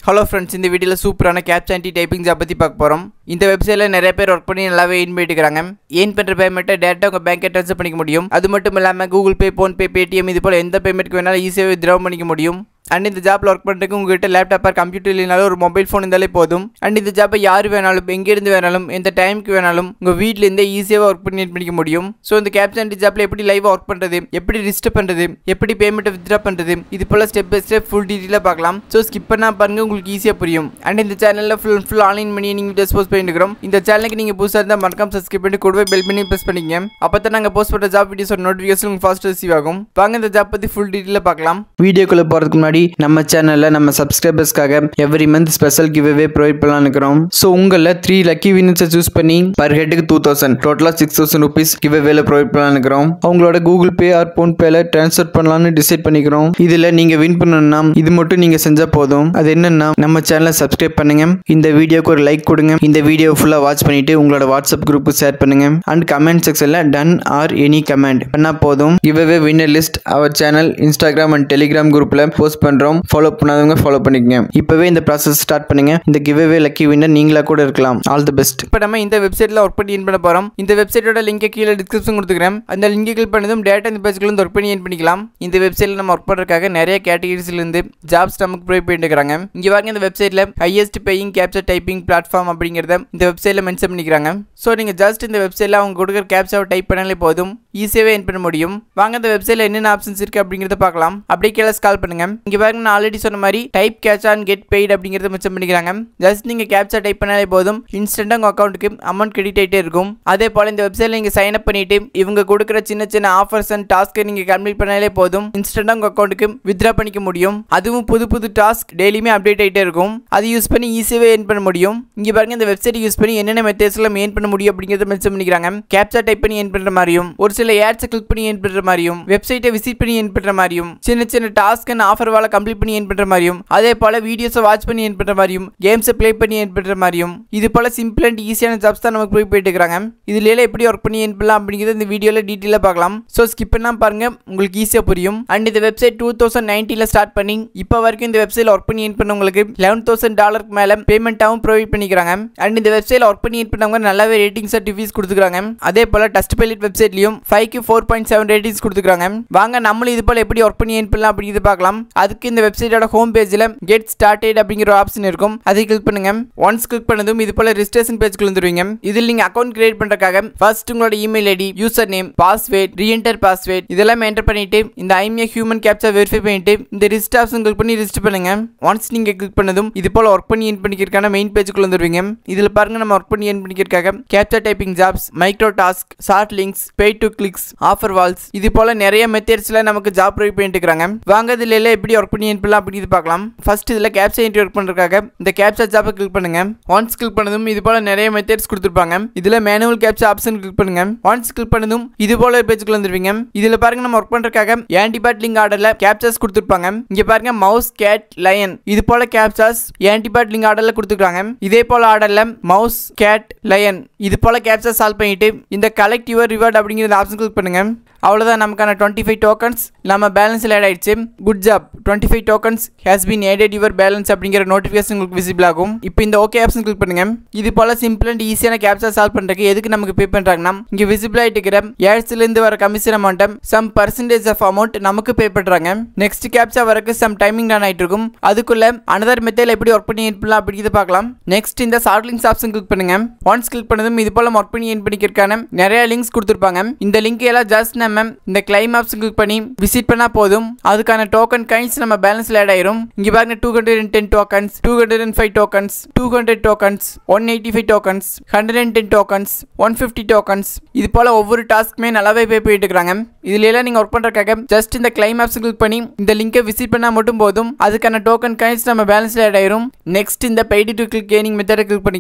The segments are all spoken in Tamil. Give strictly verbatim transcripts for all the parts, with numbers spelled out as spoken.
Hello friends, இந்த வீடியோல சூப்பரான Captcha டைப்பிங் ஜாப் பத்தி பார்க்க போறோம். இந்த வெப்சைட்ல நிறைய பேர் வர்க் பண்ணி நல்லாவே earn பண்ணிட்டுக்கறாங்க. earn பண்ற பேமெண்ட்டை டைரக்ட்டா உங்க பேங்க்ல ட்ரான்ஸ்ஃபர் பண்ணிக்க முடியும். அது மட்டும் இல்லாம Google Pay, Phone Pay, Paytm இது போல எந்த பேமெண்ட்க்கு வேணாலும் ஈஸியா withdraw பண்ணிக்க முடியும். And இந்த ஜாப்ல வர்க் பண்றதுக்கு உங்ககிட்ட லேப்டாப் ஆர் கம்ப்யூட்டர் இல்லனாலும் ஒரு மொபைல் ஃபோன் இருந்தாலே போதும். And இந்த ஜாப்பை யார் வேணாலும் எங்க இருந்து வேணாலும் எந்த டைம்க்கு வேணாலும் உங்க வீட்ல இருந்தே ஈஸியா வர்க் பண்ணி பண்ணிக்க முடியும். சோ இந்த Captcha ஜாப்ல எப்படி லைவா வர்க் பண்றது, எப்படி ரிஜிஸ்டர் பண்றது, எப்படி பேமெண்ட்டை withdraw பண்றது இது போல ஸ்டெப் பை ஸ்டெப் ஃபுல் டீடைலா பார்க்கலாம். சோ ஸ்கிப் பண்ணாம பாருங்க, உங்களுக்கு ஈஸியா புரியும். And இந்த சேனல்ல ஃபுல் ஃபுல் ஆன்லைன் மணி நீங்க வீடியோஸ் போஸ்ட் பண்ணிட்டு இருக்கோம். இந்த சேனலுக்கு நீங்க புதுசா இருந்தா மறக்காம Subscribe பண்ணி கூடவே பெல் பட்டனை பிரஸ் பண்ணிக்கங்க. அப்பதான் நாங்க போஸ்ட் பண்ற ஜாப் வீடியோஸோட நோட்டிஃபிகேஷன் உங்களுக்கு ஃபாஸ்டா ரிசீவ் ஆகும். வாங்க இந்த ஜாப் பத்தி ஃபுல் டீடைலா பார்க்கலாம். வீடியோக்குள்ள போறதுக்கு முன்னாடி நம்ம சேனல் நம்ம சப்ஸ்கிரைபர்ஸ்க்காக every month special giveaway provide பண்ணலாம்னு இருக்கோம். சோ உங்கள த்ரீ லக்கி வின்னர்ஸை சூஸ் பண்ணி பர் ஹெட்டுக்கு டூ தௌசண்ட் டோட்டலா சிக்ஸ் தௌசண்ட் ருபீஸ் கிவ்அவேல ப்ரொவைட் பண்ணலாம்னு இருக்கோம். அவங்களோட கூகுள் பே ஆர் போன் பேல ட்ரான்ஸ்ஃபர் பண்ணலாம்னு டிசைட் பண்ணிக்கிறோம். இதுல நீங்க வின் பண்ணணும்னா இது மட்டும் நீங்க செஞ்சா போதும். அது என்னன்னா நம்ம சேனலை சப்ஸ்கிரைப் பண்ணுங்க, இந்த வீடியோக்கு ஒரு லைக் கொடுங்க, இந்த வீடியோ ஃபுல்லா வாட்ச் பண்ணிட்டு உங்களோட வாட்ஸ்அப் குரூப்புக்கு ஷேர் பண்ணுங்க. அண்ட் கமெண்ட் செக்ஷன்ல டன் ஆர் எனி கமெண்ட் பண்ணா போதும். Giveaway winner list our channel Instagram and Telegram குரூப்ல போஸ்ட் பண்றோம். ஃபாலோ பண்ணாதவங்க ஃபாலோ பண்ணிக்கங்க. இப்பவே இந்த process ஸ்டார்ட் பண்ணுங்க. இந்த giveaway லக்கி வின்னர் நீங்களா கூட இருக்கலாம். All the best. இப்போ நம்ம இந்த வெப்சைட்ல வர்க் பண்ணி earn பண்ண போறோம். இந்த வெப்சைட்டோட லிங்கை கீழ டிஸ்கிரிப்ஷன் கொடுத்துக்கிறேன். அந்த லிங்கை கிளிக் பண்ணதும் டேரக்டா இந்த பேஜ்க்குள்ள வந்து வர்க் பண்ணி earn பண்ணிக்கலாம். இந்த வெப்சைட்ல நம்ம வர்க் பண்றதுக்காக நிறைய கேட்டகரிஸ்ல இருந்து ஜாப்ஸ் நமக்கு ப்ரொவைட் பண்ணிட்டுக்கறாங்க. இங்க பாருங்க, இந்த வெப்சைட்ல highest paying Captcha typing platform அப்படிங்கறத இந்த வெப்சைட்ல மென்ஷன் பண்ணிக்கறாங்க. சோ நீங்க ஜஸ்ட் இந்த வெப்சைட்ல அவங்க கொடுக்கிற Captcha டைப் பண்ணாலே போதும், ஈஸியாவே earn பண்ண முடியும். வாங்க இந்த வெப்சைட்ல என்னென்ன ஆப்ஷன்ஸ் இருக்கு அப்படிங்கறத பார்க்கலாம். அப்படியே கீழ ஸ்க்ரால் பண்ணுங்க. இங்க பாருங்க, நான் ஆல்ரெடி சொன்ன மாதிரி type Captcha and get paid அப்படிங்கறத மென்ஷன் பண்ணிக்கறாங்க. ஜஸ்ட் நீங்க Captcha டைப் பண்ணாலே போதும், இன்ஸ்டன்ட்டா உங்க அக்கவுண்ட்க்கு அமௌண்ட் கிரெடிட் ஆயிட்டே இருக்கும். அதே போல இந்த வெப்சைட்ல நீங்க சைன் அப் பண்ணிட்டு இவங்க கொடுக்கிற சின்ன சின்ன ஆஃபர்ஸ் அண்ட் டாஸ்க் நீங்க கம்ப்ளீட் பண்ணாலே போதும், இன்ஸ்டன்ட்டா உங்க அக்கவுண்ட்க்கு withdraw பண்ணிக்க முடியும். அதுவும் புது புது டாஸ்க் டெய்லியுமே அப்டேட் ஆயிட்டே இருக்கும். அது யூஸ் பண்ணி ஈஸியாவே earn பண்ண முடியும். இங்க பாருங்க, இந்த வெப்சைட் யூஸ் பண்ணி என்னென்ன மெத்தட்ஸ்ல earn பண்ண முடியும் அப்படிங்கறத மென்ஷன் பண்ணிக்கறாங்க. Captcha டைப் பண்ணி earn பண்ற மாதிரியும், ஒரு சில ஆட்ஸ் கிளிக் பண்ணி earn பண்ற மாதிரியும், வெப்சைட்டை விசிட் பண்ணி earn பண்ற மாதிரியும், சின்ன சின்ன டாஸ்க் அண்ட் ஆஃபர் வால கம்ப்ளீட் பண்ணி earn பண்ற மாதிரியும், அதே போல வீடியோஸை வாட்ச் பண்ணி earn பண்ற மாதிரியும், கேம்ஸை ப்ளே பண்ணி earn பண்ற மாதிரியும், இது போல சிம்பிள் அண்ட் ஈஸியான ஜாப்ஸ் தான் நமக்கு போய் போயிட்டு இருக்காங்க. இதுல எல்லாம் எப்படி ஒர்க் பண்ணி earn பண்ணலாம் அப்படிங்கறத இந்த வீடியோல டீடைலா பார்க்கலாம். சோ ஸ்கிப் பண்ணாம பாருங்க, உங்களுக்கு ஈஸியா புரியும். அண்ட் இந்த வெப்சைட் டூ தௌசண்ட் நைன்டீன்ல ஸ்டார்ட் பண்ணி இப்போ வரைக்கும் இந்த வெப்சைட்ல ஒர்க் பண்ணி earn பண்ணவங்களுக்கு லெவன் தௌசண்ட் டாலருக்கு மேல பேமெண்ட்டாவும் ப்ரொவைட் பண்ணிக்கிறாங்க. அண்ட் இந்த வெப்சைட்ல ஒர்க் பண்ணி earn பண்ணவங்க நல்லாவே ரேட்டிங்ஸ் அண்ட் ரிவ்யூஸ் கொடுத்துக்கிறாங்க. அதே போல டஸ்ட் பைலட் வெப்சைட்லயும் ஃபைவ் க்கு ஃபோர் பாயிண்ட் செவன் ரேட்டிங்ஸ் கொடுத்துக்கிறாங்க. வாங்க நம்மளும் இது போல எப்படி ஒர்க் பண்ணி earn பண்ணலாம் அப்படிங்கறத பார்க்கலாம். அதுக்கு இந்த வெப்சைட்டோட ஹோம் பேஜ்ல கெட் ஸ்டார்டட் அப்படிங்கிற ஆப்ஷன் இருக்கும். அதை கிளிக் பண்ணுங்க. ஒன்ஸ் கிளிக் பண்ணதும் இது போல ரெஜிஸ்ட்ரேஷன் பேஜ்க்கு வந்துருவீங்க. இதில் நீங்க அக்கவுண்ட் கிரியேட் பண்றதுக்காக ஃபர்ஸ்ட் உங்களோட email ID, user name, password, reenter password இதெல்லாம் என்டர் பண்ணிட்டு இந்த I am a human captcha verify பண்ணிட்டு இந்த ரெஜிஸ்டர் ஆப்ஷன் கிளிக் பண்ணி ரெஜிஸ்டர் பண்ணுங்க. ஒன்ஸ் நீங்க கிளிக் பண்ணதும் இது போல ஒர்க் பண்ணி earn பண்ணிக்கிறதுக்கான மெயின் பேஜ்க்குள்ள வந்துருவீங்க. இதுல பாருங்க, நம்ம ஒர்க் பண்ணி earn பண்ணிக்கிறதுக்காக Captcha typing jobs, micro task, short links, pay to clicks, offer walls இது போல நிறைய மெத்தட்ஸ்ல நமக்கு ஜாப் ப்ரொவைட் பண்ணிட்டு இருக்காங்க. வாங்க இதுல எல்லாம் எப்படி ஒர்க் பண்ணி earn பண்ணலாம் அப்படிங்கிறது பார்க்கலாம். ஃபர்ஸ்ட் இதுல Captcha என்ட்ரி ஒர்க் பண்றதுக்காக இந்த Captcha ஜாப்பை கிளிக் பண்ணுங்க. ஒன்ஸ் கிளிக் பண்ணதும் இது போல நிறைய மெத்தட்ஸ் கொடுத்திருப்பாங்க. இதுல மேனுவல் Captcha ஆப்ஷன் கிளிக் பண்ணுங்க. ஒன்ஸ் கிளிக் பண்ணதும் இது போல பேஜ்க்குள்ள வந்துருவீங்க. இதுல பாருங்க, நம்ம ஒர்க் பண்றதுக்காக ஆன்டிபாட் லிங்க் ஆர்டர்ல Captchas கொடுத்திருப்பாங்க. இங்க பாருங்க, மவுஸ், கேட், லயன் இது போல Captchas ஆன்டிபாட் லிங்க் ஆர்டர்ல கொடுத்திருக்காங்க. இதே போல ஆர்டர்ல மவுஸ், கேட், லயன் இது போல Captcha சால்வ் பண்ணிட்டு இந்த கலெக்ட் யுவர் ரிவார்ட் அப்படிங்கிற ஆப்ஷன் கிளிக் பண்ணுங்க. அவ்வளவுதான், நமக்கான டுவெண்ட்டி ஃபைவ் டோக்கன்ஸ் நம்ம பேலன்ஸ்ல ஆட் ஆயிடுச்சு. Good job, twenty five tokens has been added your balance அப்படிங்கிற நோட்டிஃபிகேஷன் உங்களுக்கு விசிபிள் ஆகும். இப்போ இந்த ஓகே ஆப்ஷன் கிளிக் பண்ணுங்க. இது போல சிம்பிள் அண்ட் ஈஸியான Captcha சால்வ் பண்றதுக்கு எதுக்கு நமக்கு பே பண்றாங்கன்னா, இங்க விசிபிள் ஆயிட்டு இருக்கிற ஏட்ஸ்ல இருந்து வர commission amount some percentage of amount நமக்கு பே பண்றாங்க. நெக்ஸ்ட் Captcha வரக்கு சம் டைமிங் ரன் ஆயிட்டு இருக்கும். அதுக்குள்ள அனதர் மெத்தட்ல எப்படி ஒர்க் பண்ணி earn பண்ணலாம் அப்படிங்கறத பார்க்கலாம். நெக்ஸ்ட் இந்த ஷார்ட் லிங்க்ஸ் ஆப்ஷன் கிளிக் பண்ணுங்க. ஒன்ஸ் கிளிக் பண்ணதும் இது போல ஒர்க் பண்ணி earn பண்ணிக்கிறதுக்கான நிறைய லிங்க்ஸ் கொடுத்திருப்பாங்க. இந்த லிங்க் எல்லாம் ஜஸ்ட் நம்ம இந்த கிளைம் ஆப்ஷன் கிளிக் பண்ணி விசிட் பண்ணா போதும், அதுக்கான டோக்கன் கைன்ஸ் நம்ம பேலன்ஸ்ல ஆட் ஆயிரும். இங்க பாருங்க, two hundred ten tokens, two hundred five tokens, two hundred tokens, one eighty five tokens, hundred ten tokens, one fifty tokens இது போல ஒவ்வொரு டாஸ்க்குமே நல்லாவே பே பண்ணிட்டு இருக்காங்க. இதுல எல்லாம் நீங்க ஒர்க் பண்றதுக்காக ஜஸ்ட் இந்த கிளைம் ஆப்ஷன் கிளிக் பண்ணி இந்த லிங்கை விசிட் பண்ணா மட்டும் போதும், அதுக்கான டோக்கன் கைன்ஸ் நம்ம பேலன்ஸ்ல ஆட் ஆயிரும். நெக்ஸ்ட் இந்த பெய்டு டு கிளிக் கேனிங் மெத்தடை கிளிக் பண்ணிக்கலாம்.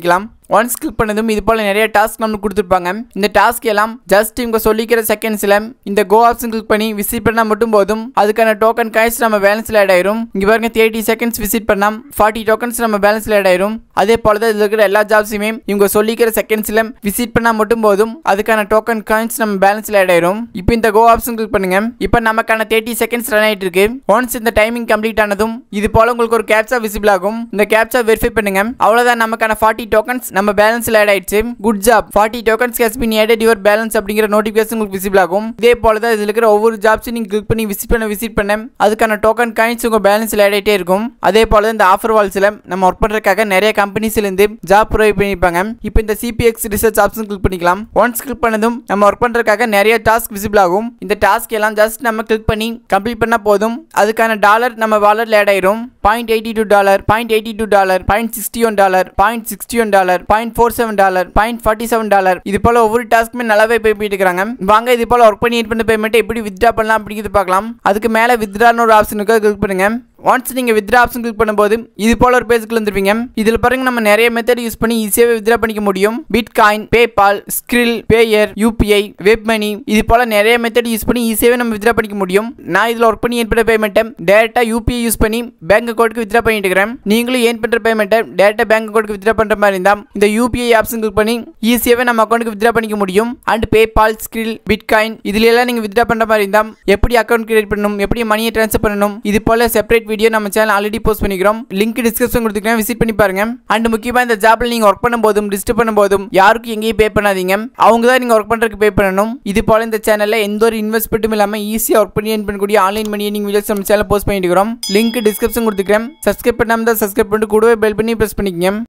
ஒன்ஸ் கிளிக் பண்ணதும் இது போல நிறைய டாஸ்க் நமக்கு கொடுத்துருப்பாங்க. இந்த டாஸ்க் எல்லாம் ஜஸ்ட் இவங்க சொல்லிக்கிற செகண்ட்ஸ்ல இந்த கோ ஆப்ஷன் கிளிக் பண்ணி விசிட் பண்ணா மட்டும் போதும் அதுக்கான டோக்கன் காயின்ஸ் நம்ம பேலன்ஸ்ல ஆட் ஆயிரும். இங்க பாருங்க தேர்ட்டி செகண்ட்ஸ் விசிட் பண்ணா ஃபார்ட்டி டோக்கன்ஸ் நம்ம பேலன்ஸ்ல ஆட் ஆயிரும். அதே போல தான் இதுல இருக்கிற எல்லா ஜாப்ஸுமே இவங்க சொல்லிக்கிற செகண்ட்ஸ்ல விசிட் பண்ணா மட்டும் போதும் அதுக்கான டோக்கன் காயின்ஸ் நம்ம பேலன்ஸ்ல ஆட் ஆயிரும். இப்போ இந்த கோ ஆப்ஷன் கிளிக் பண்ணுங்க. இப்போ நமக்கான தேர்ட்டி செகண்ட்ஸ் ரன் ஆயிட்டு இருக்கு. ஒன்ஸ் இந்த டைமிங் கம்ப்ளீட் ஆனதும் இது போல உங்களுக்கு ஒரு கேப்சா விசிபிள் ஆகும். இந்த கேப்சா வெரிஃபை பண்ணுங்க. அவ்வளவுதான் நமக்கான ஃபார்ட்டி டோக்கன்ஸ் நம்ம பேலன்ஸ்ல ஆட் ஆயிடுச்சு. Good job, forty tokens has been added your balance அப்படிங்கிற நோட்டிஃபிகேஷன் உங்களுக்கு விசிபிள் ஆகும். இதே போல தான் இதுல இருக்கிற ஒவ்வொரு ஜாப்ஸையும் நீங்க கிளிக் பண்ணி விசிட் பண்ண விசிட் பண்ண அதுக்கான டோக்கன் காயின்ஸ் உங்க பேலன்ஸ்ல ஆட் ஆயிட்டே இருக்கும். அதே போல தான் இந்த ஆஃபர் வால்ஸ்ல நம்ம ஒர்க் பண்றதுக்காக நிறைய கம்பெனிஸ்ல இருந்து ஜாப் ப்ரொவைட் பண்ணிருப்பாங்க. இப்போ இந்த சிபிஎக்ஸ் ரிசர்ச் ஆப்ஷன் கிளிக் பண்ணிக்கலாம். ஒன்ஸ் கிளிக் பண்ணதும் நம்ம ஒர்க் பண்றதுக்காக நிறைய டாஸ்க் விசிபிள் ஆகும். இந்த டாஸ்க் எல்லாம் ஜஸ்ட் நம்ம கிளிக் பண்ணி கம்ப்ளீட் பண்ணா போதும் அதுக்கான டாலர் நம்ம வாலெட்ல ஆட் ஆயிரும். Point eighty two dollar, point eighty two dollar, point sixty one dollar, point sixty one dollar, point four seven dollar, point forty seven dollar. இது போல ஒவ்வொரு டாஸ்க்குமே நல்லாவே பே பண்ணிட்டு இருக்காங்க. வாங்க இது போல ஒர்க் பண்ணி பண்ண பேமெண்ட் எப்படி வித்ட்ரா பண்ணலாம் அப்படிங்கிறது பார்க்கலாம். அதுக்கு மேல வித்ட்ரான்னு ஒரு ஆப்ஷன் இருக்கு, கிளிக் பண்ணுங்க. ஒன்ஸ் நீங்க வித்ட்ரா ஆப்ஷன் கிளிக் பண்ணும்போது இது போல ஒரு பேஜ்க்கு வந்துருவீங்க. இதுல பாருங்க நம்ம நிறைய மெத்தட் யூஸ் பண்ணி ஈஸியாவே வித்ட்ரா பண்ணிக்க முடியும். Bitcoin, PayPal, Skrill, Payeer, UPI, web money இது போல நிறைய மெத்தட் யூஸ் பண்ணி ஈஸியாவே நம்ம வித்ட்ரா பண்ணிக்க முடியும். நான் இதுல ஒர்க் பண்ணி ஏன் பண்ற பேமெண்ட்டை டைரக்டா யூபிஐ யூஸ் பண்ணி பேங்க் அக்கௌண்ட்க்கு வித்ட்ரா பண்ணிட்டு இருக்கேன். நீங்களும் ஏன் பண்ற பேமெண்ட்டை டைரக்டா பேங்க் அக்கௌண்ட்க்கு வித்ட்ரா பண்ற மாதிரி இருந்தா இந்த யூபிஐ ஆப்ஷன் கிளிக் பண்ணி ஈஸியாவே நம்ம அக்கௌண்ட்க்கு வித்ட்ரா பண்ணிக்க முடியும். அண்ட் பேபால், ஸ்கிரில், பிட்காயின் இதுல எல்லாம் நீங்க வித்ட்ரா பண்ற மாதிரி இருந்தா எப்படி அக்கௌண்ட் கிரியேட் பண்ணணும், எப்படி மணியை ட்ரான்ஸ்ஃபர் பண்ணணும் இது போல செப்பரேட் வீடியோ நம்ம சேனல் ஆல்ரெடி போஸ்ட் பண்ணிக்கிறோம். லிங்க் டிஸ்கிரிப்ஷன் கொடுத்துக்கிறேன், விசிட் பண்ணி பாருங்க. அண்ட் முக்கியமா இந்த ஜாப்ல நீங்க ஒர்க் பண்ணும்போதும் டிஸ்டர்ப் பண்ணும்போதும் யாருக்கும் எங்கேயும் பே பண்ணாதீங்க. அவங்க தான் நீங்க ஒர்க் பண்றதுக்கு பே பண்ணணும். இது போல இந்த சேனல்ல எந்த ஒரு இன்வெஸ்ட்மெண்ட்டும் இல்லாம ஈஸியா ஒர்க் பண்ணி பண்ணக்கூடிய ஆன்லைன் மணியை நீங்க வீடியோஸ் நம்ம சேனல் போஸ்ட் பண்ணிட்டு இருக்கோம். லிங்க் டிஸ்கிரிப்ஷன் கொடுத்துக்கிறேன். சப்ஸ்கிரைப் பண்ணாம தான் சப்ஸ்கிரைப் பண்ணிட்டு கூடவே பெல் பண்ணி பிரஸ் பண்ணிக்கங்க.